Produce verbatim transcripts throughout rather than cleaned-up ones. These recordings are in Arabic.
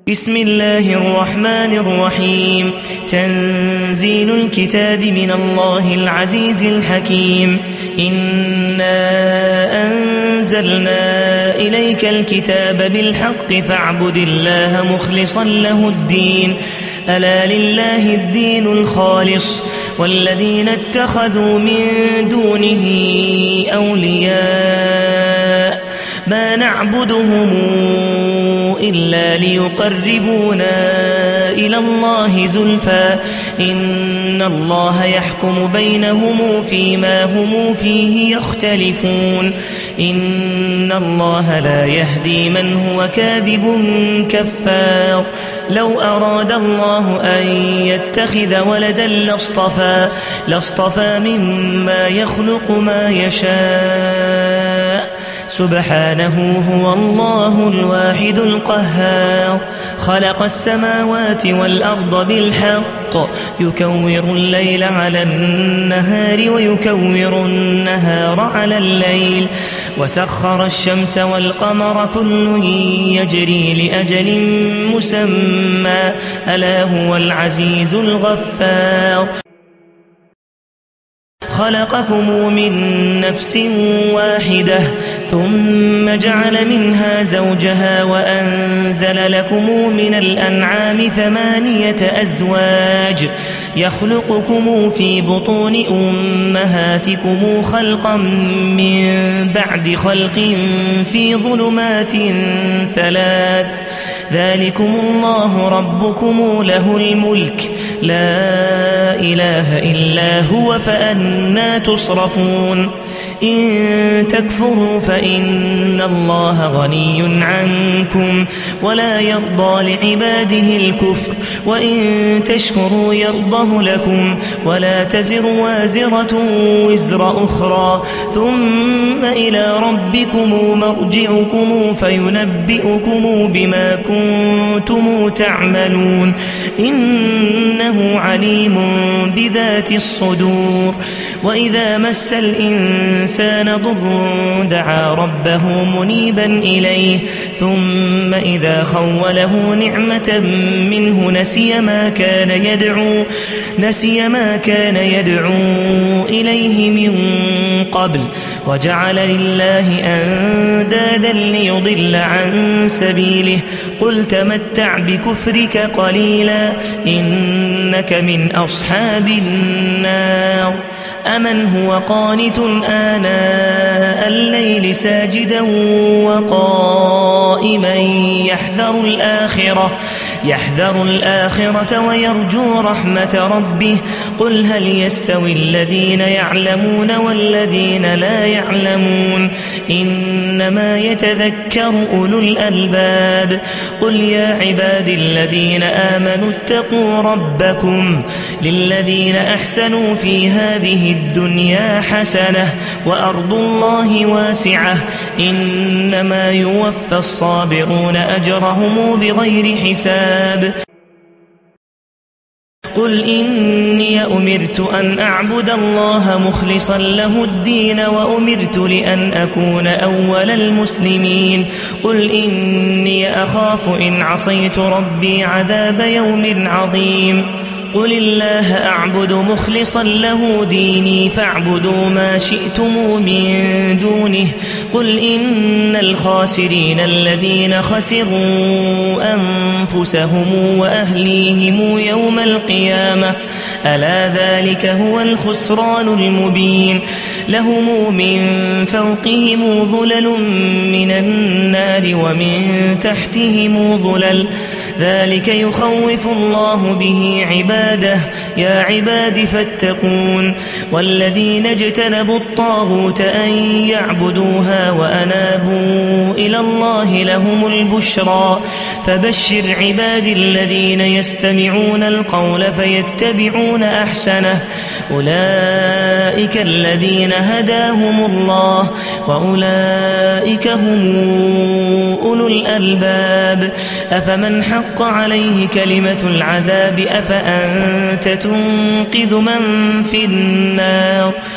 بسم الله الرحمن الرحيم. تنزيل الكتاب من الله العزيز الحكيم. إنا أنزلنا إليك الكتاب بالحق فاعبد الله مخلصا له الدين. ألا لله الدين الخالص والذين اتخذوا من دونه أولياء ما نعبدهم إلا ليقربونا إلى الله زلفى إن الله يحكم بينهم فيما هم فيه يختلفون. إن الله لا يهدي من هو كاذب كفار. لو أراد الله أن يتخذ ولدا لاصطفى لاصطفى مما يخلق ما يشاء سبحانه هو الله الواحد القهار. خلق السماوات والأرض بالحق يكور الليل على النهار ويكور النهار على الليل وسخر الشمس والقمر كل يجري لأجل مسمى ألا هو العزيز الغفار. خلقكم من نفس واحدة ثم جعل منها زوجها وأنزل لكم من الأنعام ثمانية أزواج يخلقكم في بطون أمهاتكم خلقا من بعد خلق في ظلمات ثلاث ذلكم الله ربكم له الملك لا إله إلا هو فأنا تصرفون. إن تكفروا فإن الله غني عنكم ولا يرضى لعباده الكفر وإن تشكروا يرضه لكم ولا تزر وازرة وزر أخرى ثم إلى ربكم مرجعكم فينبئكم بما كنتم تعملون إنه عليم بذات الصدور. وإذا مس الإنسان ضر دعا ربه منيبا إليه ثم إذا خوله نعمة منه نسي ما كان يدعو نسي ما كان يدعو إليه من قبل وجعل لله أندادا ليضل عن سبيله. قل تمتع بكفرك قليلا إنك من أصحاب النار. أمن هو قانت آناء الليل ساجدا وقائما يحذر الآخرة يحذر الآخرة ويرجو رحمة ربه. قل هل يستوي الذين يعلمون والذين لا يعلمون إنما يتذكر أولو الألباب. قل يا عبادي الذين آمنوا اتقوا ربكم للذين أحسنوا في هذه الدنيا حسنة وأرض الله واسعة إنما يوفى الصابرون أجرهم بغير حساب. قل إني أمرت أن أعبد الله مخلصا له الدين وأمرت لأن أكون أول المسلمين. قل إني أخاف إن عصيت ربي عذاب يوم عظيم. قل الله أعبد مخلصا له ديني فاعبدوا ما شئتم من دونه. قل إن الخاسرين الذين خسروا أنفسهم وأهليهم يوم القيامة ألا ذلك هو الخسران المبين. لهم من فوقهم ظلل من النار ومن تحتهم ظلل ذلك يخوف الله به عباده يا عباد فاتقون. والذين اجتنبوا الطاغوت أن يعبدوها وأنابوا إلى الله لهم البشرى. فبشر عباد الذين يستمعون القول فيتبعون أحسنه أولئك الذين هداهم الله وأولئك هم أولو الألباب. أفمن حق عليه كلمة العذاب أفأنت تنقذ من في النار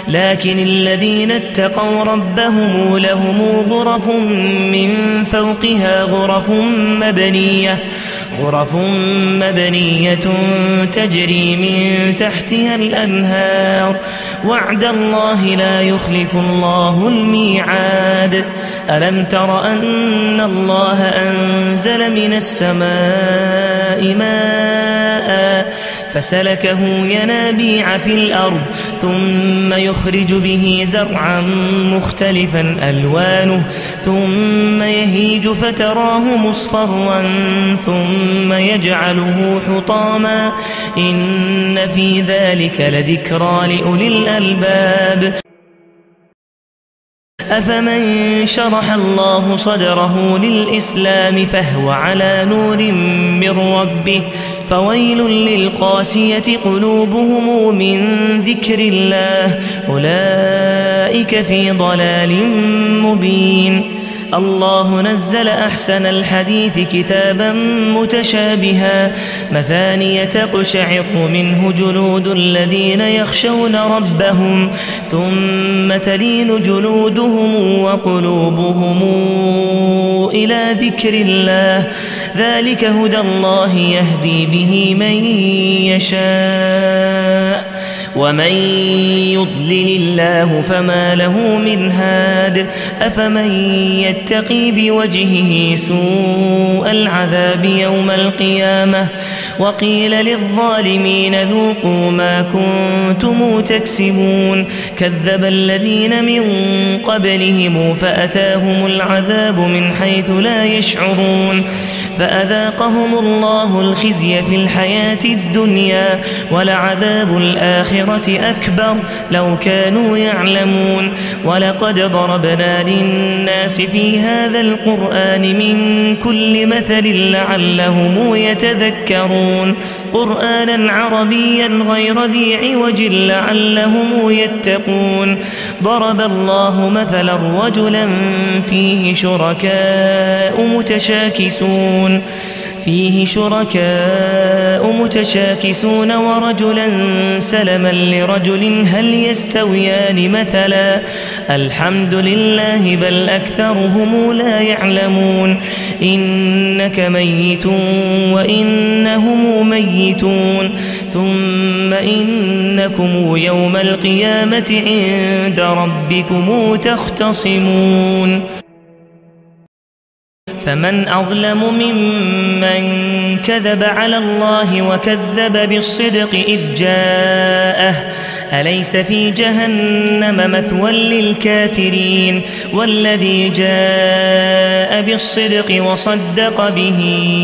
لكن الذين اتقوا ربهم لهم غرف من فوقها غرف مبنية غرف مبنية تجري من تحتها الأنهار وعد الله لا يخلف الله الميعاد. ألم تر أن الله أنزل من السماء ماء فسلكه ينابيع في الأرض ثم يخرج به زرعا مختلفا ألوانه ثم يهيج فتراه مصفرا ثم يجعله حطاما إن في ذلك لذكرى لأولي الألباب. أفمن شرح الله صدره للإسلام فهو على نور من ربه فويل للقاسية قلوبهم من ذكر الله أولئك في ضلال مبين. الله نزل أحسن الحديث كتابا متشابها مثانية تقشعر منه جلود الذين يخشون ربهم ثم تلين جلودهم وقلوبهم إلى ذكر الله ذلك هدى الله يهدي به من يشاء ومن يضلل الله فما له من هاد. أفمن يتقي بوجهه سوء العذاب يوم القيامة وقيل للظالمين ذوقوا ما كنتم تكسبون كذب الذين من قبلهم فأتاهم العذاب من حيث لا يشعرون فأذاقهم الله الخزي في الحياة الدنيا ولعذاب الآخرة أكبر لو كانوا يعلمون. ولقد ضربنا للناس في هذا القرآن من كل مثل لعلهم يتذكرون قرآنا عربيا غير ذي عوج لعلهم يتقون. ضرب الله مثلا رجلا فيه شركاء متشاكسون فيه شركاء متشاكسون ورجلا سلما لرجل هل يستويان مثلا الحمد لله بل أكثرهم لا يعلمون. إنك ميت وإنهم ميتون ثم إنكم يوم القيامة عند ربكم تختصمون. فمن أظلم ممن كذب على الله وكذب بالصدق إذ جاءه أليس في جهنم مثوى للكافرين والذي جاء بالصدق وصدق به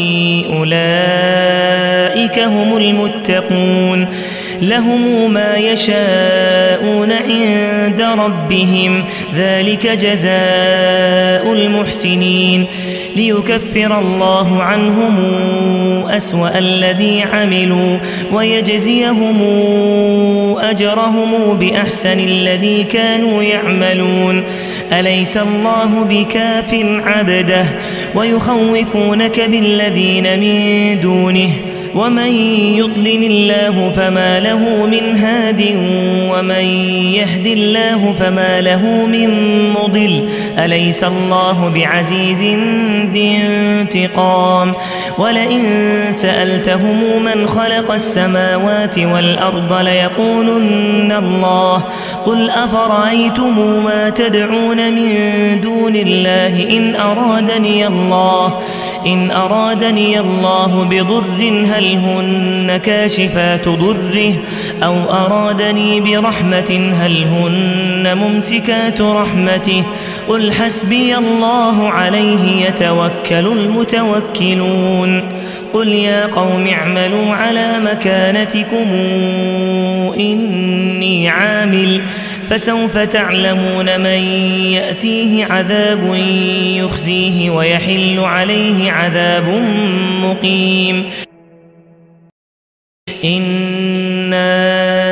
أولئك هم المتقون لهم ما يشاءون عند ربهم ذلك جزاء المحسنين ليكفر الله عنهم أسوأ الذي عملوا ويجزيهم أجرهم بأحسن الذي كانوا يعملون. أليس الله بكاف عبده ويخوفونك بالذين من دونه ومن يضلل الله فما له من هاد ومن يهد الله فما له من مضل أليس الله بعزيز ذي انتقام. ولئن سألتهم من خلق السماوات والأرض ليقولن الله قل أفرأيتم ما تدعون من دون الله إن أرادني الله إن أرادني الله بضر هل هن كاشفات ضره أو أرادني برحمة هل هن ممسكات رحمته قل حسبي الله عليه يتوكل المتوكلون. قل يا قوم اعملوا على مكانتكم إني عامل فسوف تعلمون من يأتيه عذاب يخزيه ويحل عليه عذاب مقيم. إنا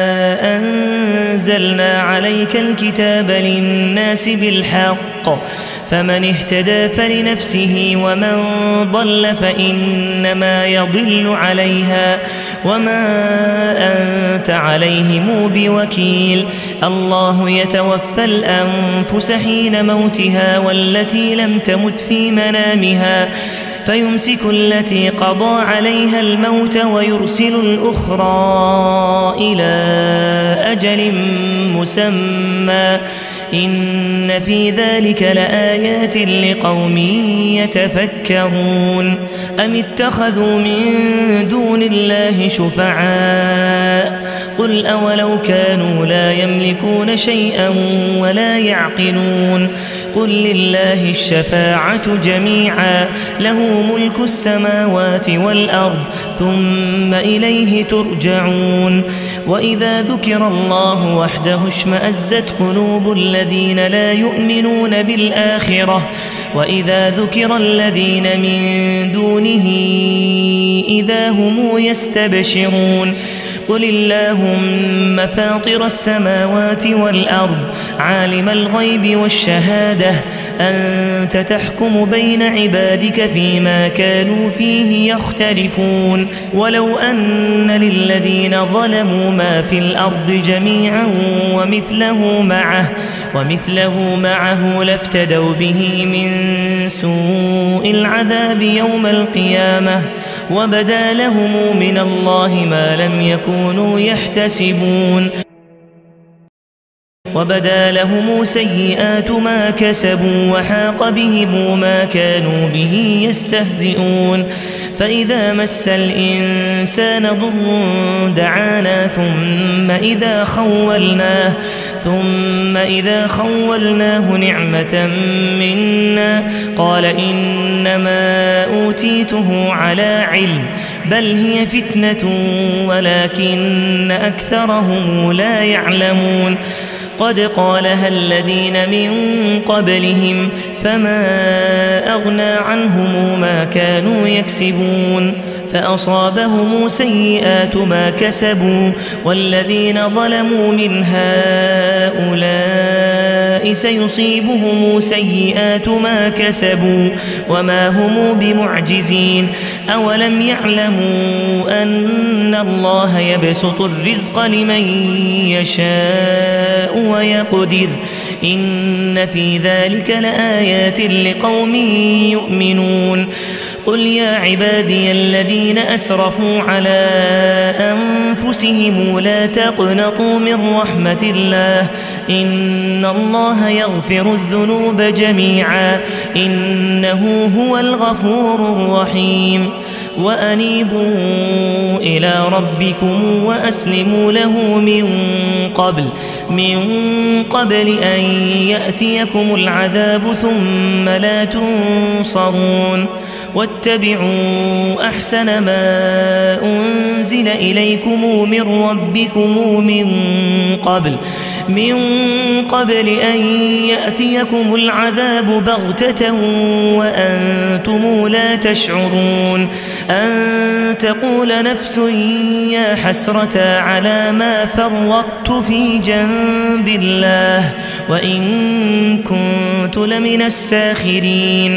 أنزلنا عليك الكتاب للناس بالحق فمن اهتدى فلنفسه ومن ضل فإنما يضل عليها وما أنت عليهم بوكيل الله يتوفى الأنفس حين موتها والتي لم تمت في منامها فيمسك التي قضى عليها الموت ويرسل الأخرى إلى أجل مسمى إن في ذلك لآيات لقوم يتفكرون أم اتخذوا من دون الله شفعاء قل أولو كانوا لا يملكون شيئا ولا يعقلون قل لله الشفاعة جميعا له ملك السماوات والأرض ثم إليه ترجعون وإذا ذكر الله وحده اشمأزت قلوب الذين لا يؤمنون بالآخرة وإذا ذكر الذين من دونه إذا هم يستبشرون قل اللهم فاطر السماوات والأرض عالم الغيب والشهادة أنت تحكم بين عبادك فيما كانوا فيه يختلفون ولو أن للذين ظلموا ما في الأرض جميعا ومثله معه ومثله معه لافتدوا به من سوء العذاب يوم القيامة وبدا لهم من الله ما لم يكونوا يحتسبون وبدا لهم سيئات ما كسبوا وحاق بهم ما كانوا به يستهزئون فإذا مس الإنسان ضر دعانا ثم إذا خولناه ثم إذا خولناه نعمة منا قال إنما أوتيته على علم بل هي فتنة ولكن أكثرهم لا يعلمون قد قالها الذين من قبلهم فما أغنى عنهم ما كانوا يكسبون فأصابهم سيئات ما كسبوا والذين ظلموا من هؤلاء سيصيبهم سيئات ما كسبوا وما هم بمعجزين أولم يعلموا أن الله يبسط الرزق لمن يشاء ويقدر إن في ذلك لآيات لقوم يؤمنون قل يا عبادي الذين أسرفوا على أنفسهم لا تقنطوا من رحمة الله إن الله يغفر الذنوب جميعا إنه هو الغفور الرحيم وأنيبوا إلى ربكم وأسلموا له من قبل من قبل أن يأتيكم العذاب ثم لا تنصرون واتبعوا أحسن ما أنزل إليكم من ربكم من قبل من قبل أن يأتيكم العذاب بغتة وأنتم لا تشعرون أن تقول نفس يا حسرة على ما فرطت في جنب الله وإن كنت لمن الساخرين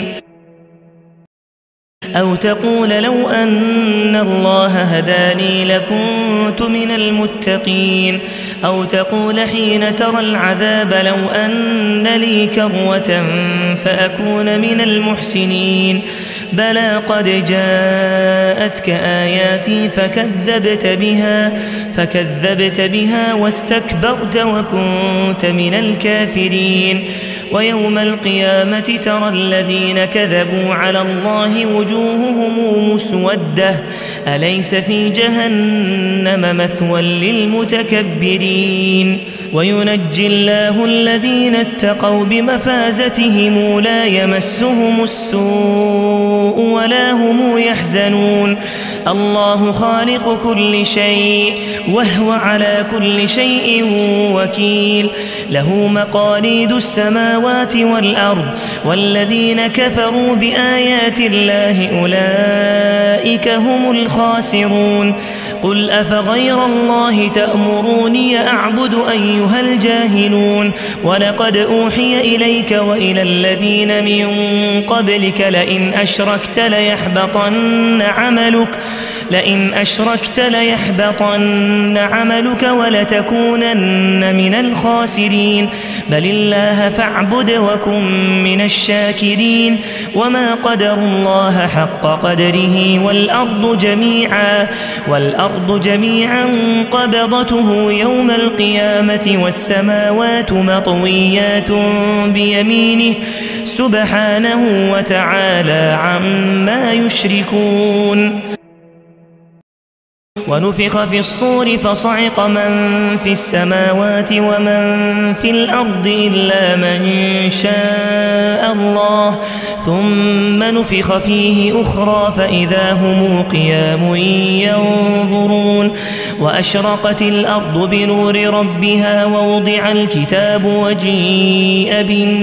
أو تقول لو أن الله هداني لكنت من المتقين أو تقول حين ترى العذاب لو أن لي كروة فأكون من المحسنين بلى قد جاءتك آياتي فكذبت بها فكذبت بها واستكبرت وكنت من الكافرين ويوم القيامة ترى الذين كذبوا على الله وجوههم مسودة أليس في جهنم مثوى للمتكبرين وينجي الله الذين اتقوا بمفازتهم لا يمسهم السوء ولا هم يحزنون الله خالق كل شيء وهو على كل شيء وكيل له مقاليد السماوات والأرض والذين كفروا بآيات الله أولئك هم الخاسرون قل أفغير الله تأمروني أعبد أيها الجاهلون ولقد أوحي إليك وإلى الذين من قبلك لئن أشركت ليحبطن عملك لئن أشركت ليحبطن عملك ولتكونن من الخاسرين بل الله فاعبد وكن من الشاكرين وما قدروا الله حق قدره والأرض جميعا والأرض جميعا قبضته يوم القيامة والسماوات مطويات بيمينه سبحانه وتعالى عما يشركون ونفخ في الصور فصعق من في السماوات ومن في الأرض إلا من شاء الله ثم نفخ فيه أخرى فإذا هم قيام ينظرون وأشرقت الأرض بنور ربها ووضع الكتاب وجيء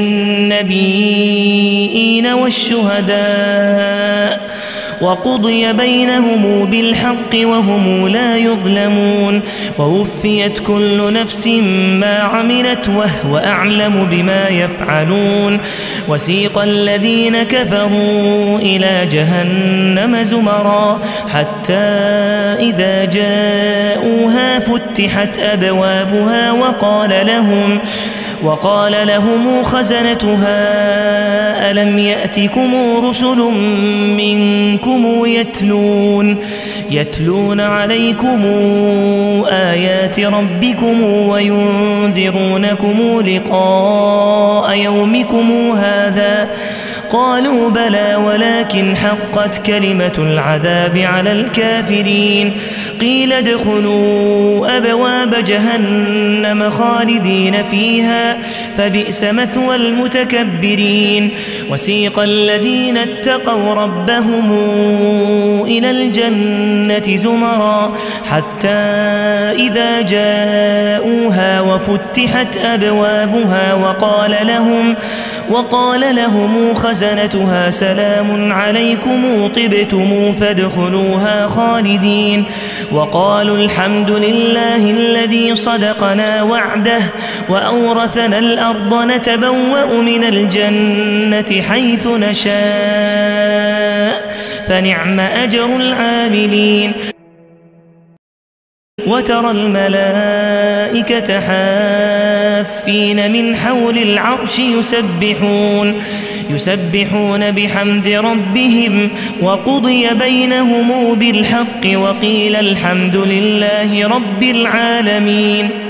بالنبيين والشهداء وقضي بينهم بالحق وهم لا يظلمون ووفيت كل نفس ما عملت وهو أعلم بما يفعلون وسيق الذين كفروا إلى جهنم زمرا حتى إذا جاءوها فتحت أبوابها وقال لهم وقال لهم خزنتها ألم يأتكم رسل منكم يتلون يتلون عليكم آيات ربكم وينذرونكم لقاء يومكم هذا قالوا بلى ولكن حقت كلمة العذاب على الكافرين قيل ادخلوا أبواب جهنم خالدين فيها فبئس مثوى المتكبرين وسيق الذين اتقوا ربهم إلى الجنة زمرا حتى إذا جاءوها وفتحت أبوابها وقال لهم وقال لهم خزنتها سلام عليكم طبتم فادخلوها خالدين وقالوا الحمد لله الذي صدقنا وعده وأورثنا الأرض نتبوأ من الجنة حيث نشاء فنعم أجر العاملين وترى الملائكة حافين من حول العرش يسبحون يسبحون بحمد ربهم وقضي بينهم بالحق وقيل الحمد لله رب العالمين.